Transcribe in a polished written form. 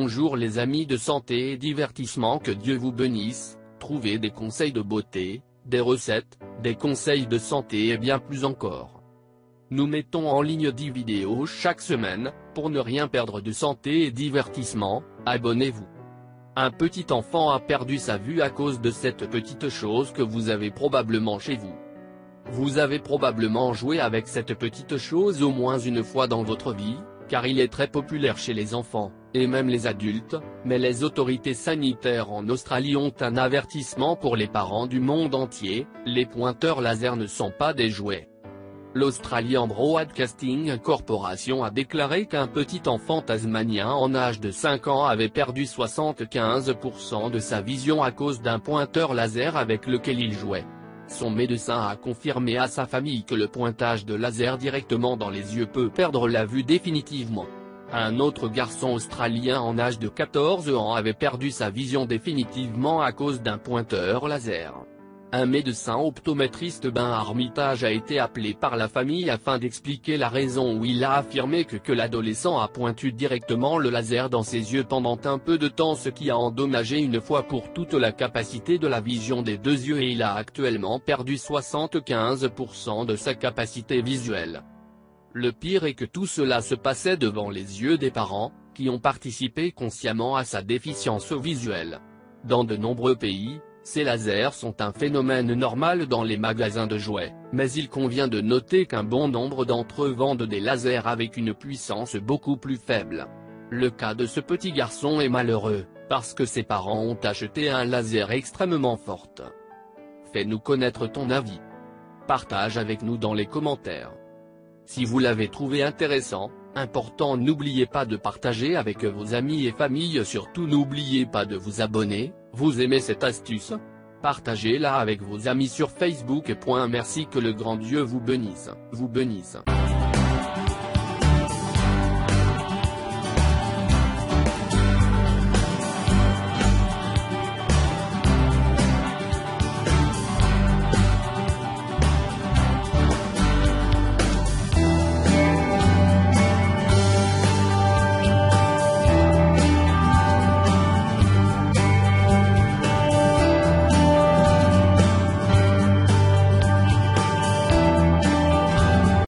Bonjour les amis de santé et divertissement, que Dieu vous bénisse. Trouvez des conseils de beauté, des recettes, des conseils de santé et bien plus encore. Nous mettons en ligne 10 vidéos chaque semaine. Pour ne rien perdre de santé et divertissement, abonnez-vous. Un petit enfant a perdu sa vue à cause de cette petite chose que vous avez probablement chez vous. Vous avez probablement joué avec cette petite chose au moins une fois dans votre vie, car il est très populaire chez les enfants, et même les adultes, mais les autorités sanitaires en Australie ont un avertissement pour les parents du monde entier: les pointeurs laser ne sont pas des jouets. L'Australian Broadcasting Corporation a déclaré qu'un petit enfant tasmanien en âge de 5 ans avait perdu 75% de sa vision à cause d'un pointeur laser avec lequel il jouait. Son médecin a confirmé à sa famille que le pointage de laser directement dans les yeux peut perdre la vue définitivement. Un autre garçon australien en âge de 14 ans avait perdu sa vision définitivement à cause d'un pointeur laser. Un médecin optométriste Ben Armitage a été appelé par la famille afin d'expliquer la raison, où il a affirmé que l'adolescent a pointu directement le laser dans ses yeux pendant un peu de temps, ce qui a endommagé une fois pour toutes la capacité de la vision des deux yeux, et il a actuellement perdu 75% de sa capacité visuelle. Le pire est que tout cela se passait devant les yeux des parents, qui ont participé consciemment à sa déficience visuelle. Dans de nombreux pays, ces lasers sont un phénomène normal dans les magasins de jouets, mais il convient de noter qu'un bon nombre d'entre eux vendent des lasers avec une puissance beaucoup plus faible. Le cas de ce petit garçon est malheureux, parce que ses parents ont acheté un laser extrêmement fort. Fais-nous connaître ton avis. Partage avec nous dans les commentaires. Si vous l'avez trouvé intéressant, important, n'oubliez pas de partager avec vos amis et familles. Surtout n'oubliez pas de vous abonner. Vous aimez cette astuce? Partagez-la avec vos amis sur Facebook. Merci, que le grand Dieu vous bénisse.